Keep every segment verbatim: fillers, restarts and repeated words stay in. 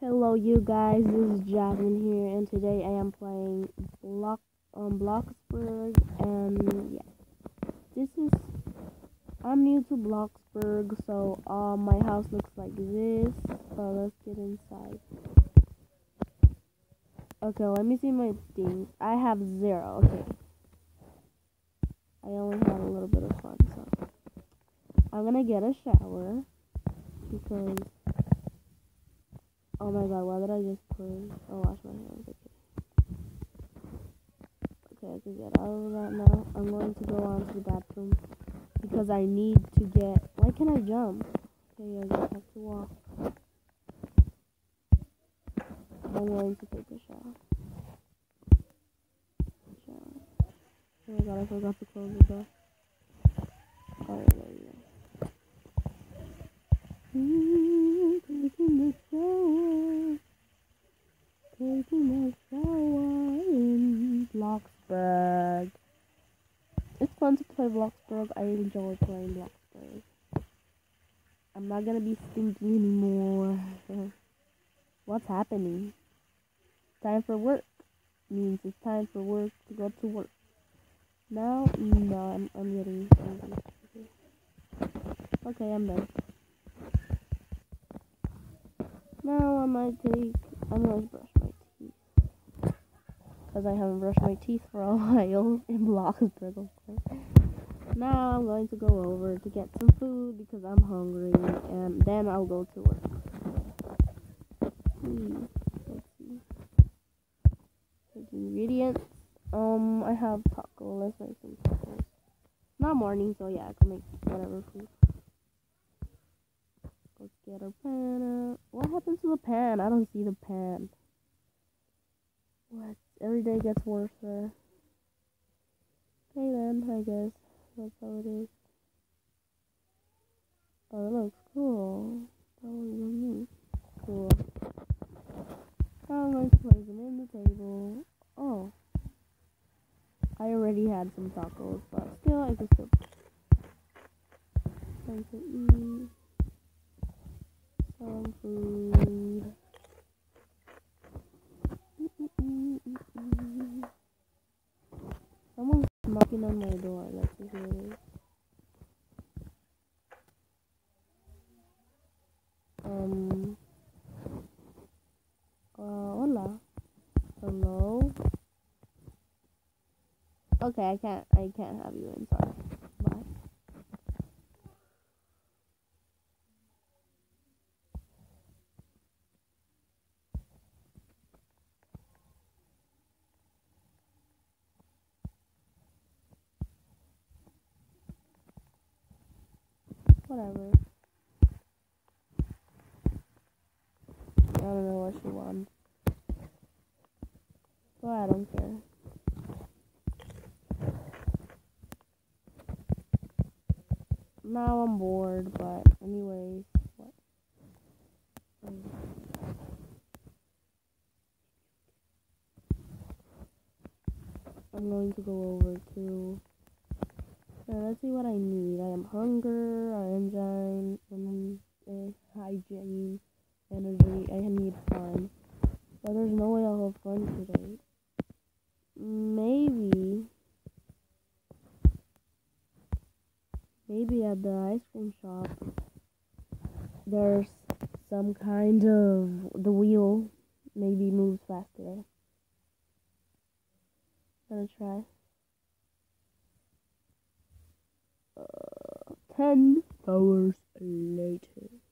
Hello, you guys. This is Jasmine here, and today I am playing Block on Bloxburg. And yeah, this is I'm new to Bloxburg, so uh, my house looks like this. Uh, let's get inside. Okay, let me see my things. I have zero. Okay, I only have a little bit of fun, so I'm gonna get a shower because. Oh my god, why did I just put oh wash my hands? Okay. Okay, I can get out of that now. I'm going to go on to the bathroom because I need to get why can't I jump? Okay, I just have to walk. I'm going to take a shower. Shower. Oh my god, I forgot to close the door. Alright, there you go. Taking the shower. Taking a shower in Bloxburg. It's fun to play Bloxburg. I enjoy playing Bloxburg. I'm not gonna be stinky anymore. What's happening? Time for work. Means it's time for work to go to work. Now, no, I'm, I'm getting hungry. Okay, I'm done. Now I might take, I'm going to brush my teeth. Because I haven't brushed my teeth for a while in Bloxburg, of course. Now I'm going to go over to get some food because I'm hungry. And then I'll go to work. Hmm, let's see. Take ingredients. Um, I have taco. Let's make some tacos. Not morning, so yeah, I can make whatever food. Let's get our pan out. What happened to the pan? I don't see the pan. What? Every day gets worse there. Okay then, I guess. That's how it is. Oh, that looks cool. That looks neat. Cool. Now I'm going to place them in the table. Oh. I already had some tacos, but still, I can still. Time to eat. Some food. Someone's knocking on my door. Let's see who it is. Um. Uh, hola. Hello. Okay, I can't. I can't have you in. Sorry. Bye. Whatever. I don't know what she wants. But I don't care. Now I'm bored, but anyways, what? I'm going to go over to. Uh, let's see what I need. I am hunger, I enzyme, and uh, hygiene, energy. I need fun, but there's no way I'll have fun today. Maybe, maybe at the ice cream shop, there's some kind of the wheel maybe moves fast today. Gonna try. Uh, ten hours later.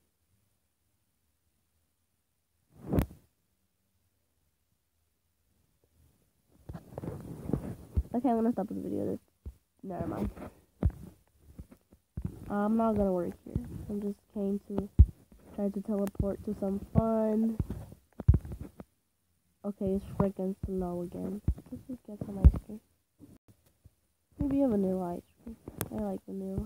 Okay, I'm gonna stop the video. This, never mind. I'm not gonna work here. I just came to try to teleport to some fun. Okay, it's freaking slow again. Let's just get some ice cream. Maybe a vanilla ice cream. I like vanilla.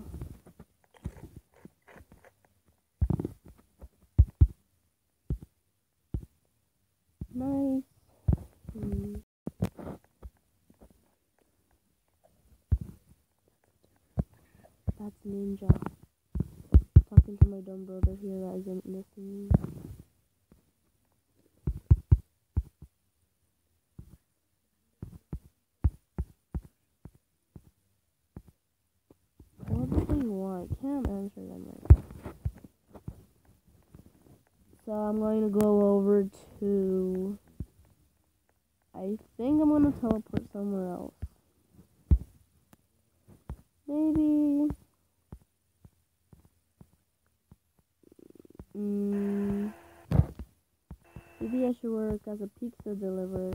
Nice. Mm. That's Ninja. Talking to my dumb brother here that isn't listening. don't answer them right now. So I'm going to go over to... I think I'm going to teleport somewhere else. Maybe... Mm, maybe I should work as a pizza deliverer.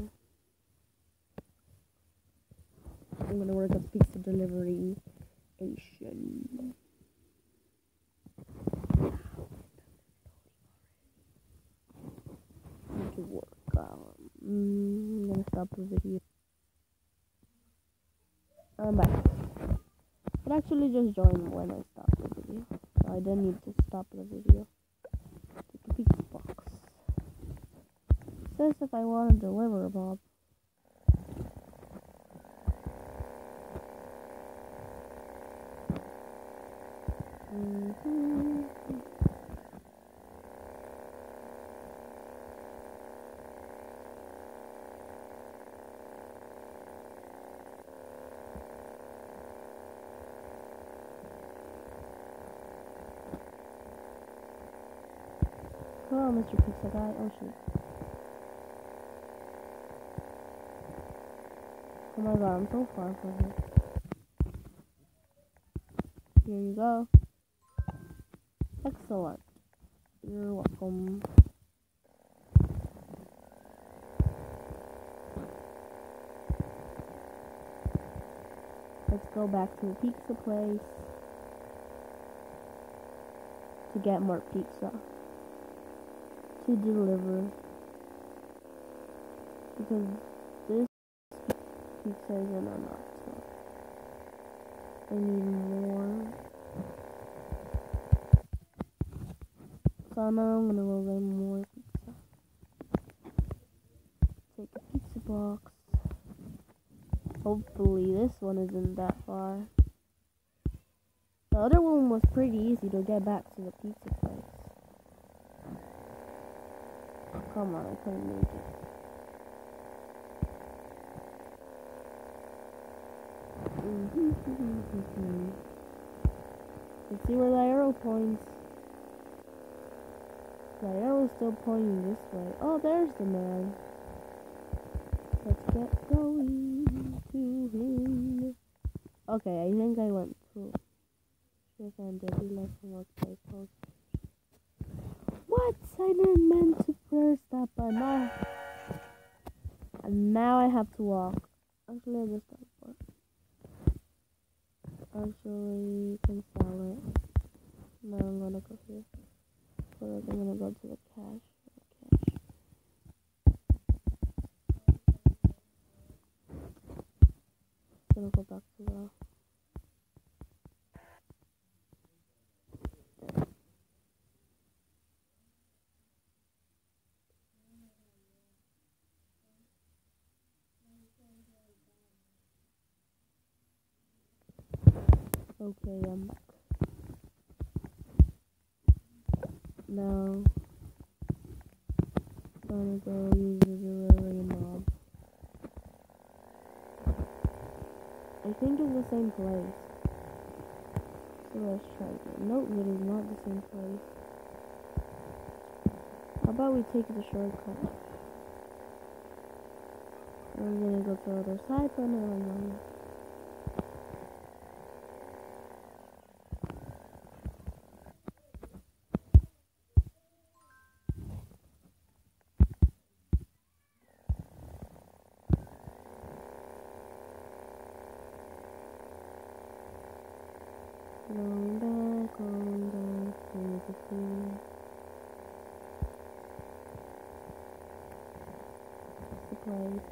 I'm going to work as pizza delivery Asian. To work. Um, mm, I'm gonna stop the video. I'm back. It actually just joined when I stopped the video, so I didn't need to stop the video. Take a pizza box. It says if I want to deliver, Bob. Mm-hmm. Come on, Mister Pizza Guy. Oh shoot. Oh my god, I'm so far from here. Here you go. Excellent. You're welcome. Let's go back to the pizza place to get more pizza to deliver, because this pizza isn't enough, so I need more. So now I'm gonna go get more pizza. Take a pizza box. Hopefully this one isn't that far. The other one was pretty easy to get back to the pizza place. Come on, I couldn't make it. Mm-hmm. Let's see where the arrow points. The arrow's still pointing this way. Oh, there's the man. Let's get going to him. Okay, I think I went through. Shift and W left and workplace post. What? I didn't meant to press that button. Now, and now I have to walk. Actually, I just teleport. Actually, you can sell it. Now I'm gonna go here. First, I'm gonna go to the cash. Cash. Gonna go back to the. Okay, I'm back. Now, I'm gonna go use the delivery mob. I think it's the same place. So let's try it. Nope, it is not the same place. How about we take the shortcut? I'm gonna go to the other side, but no, I'm not. Going back, going back to the sea. The place.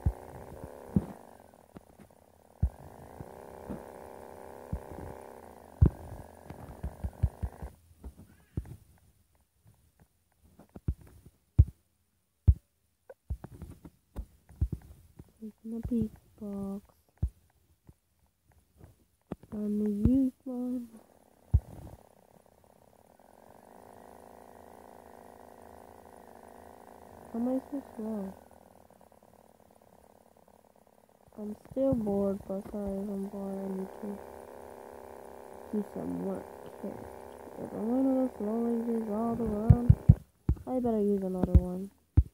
Taking a pizza box. I'm gonna use one. How am I so slow? I'm still bored, but sorry if I'm bored. I need to do some work here. If I'm going to go slow like this all the world, I better use another one.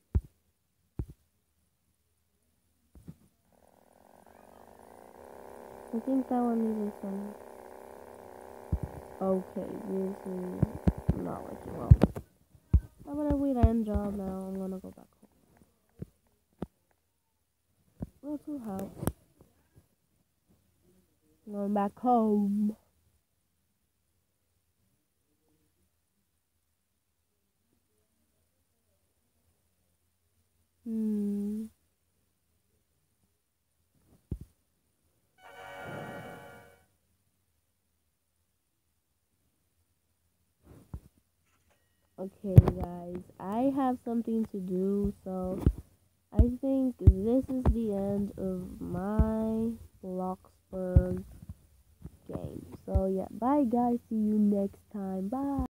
I think that one needed some. Okay, this is not working well. I'm gonna wait end job now. I'm gonna go back home. Go to house. I'm going back home. Hmm. Okay, guys, I have something to do, so I think this is the end of my Bloxburg game. So, yeah, bye, guys. See you next time. Bye.